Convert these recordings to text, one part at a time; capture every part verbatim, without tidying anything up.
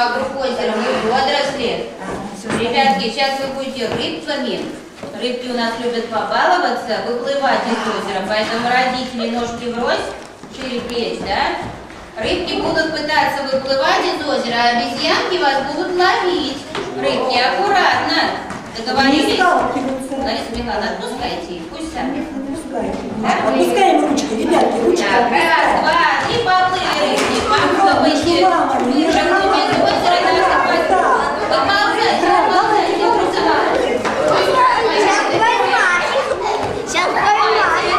вокруг озера, мы водоросли. Ребятки, сейчас вы будете рыбками. Рыбки у нас любят побаловаться, выплывать из озера, поэтому родители ножки врозь, шире плеч, да? Рыбки будут пытаться выплывать из озера, а обезьянки вас будут ловить. Рыбки, аккуратно. Договорились? Лариса Михайловна, отпускайте их, пусть сами. Опускаем ручки, ребятки, ручки. Так, раз, два, и поплыли рыбки. Попробуйте выжигнуть из озера и нас отпустить. Поползайте, поползайте, друзья. Сейчас поймаю.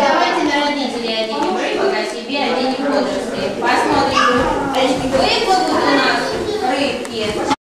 Посмотрим. Выплывут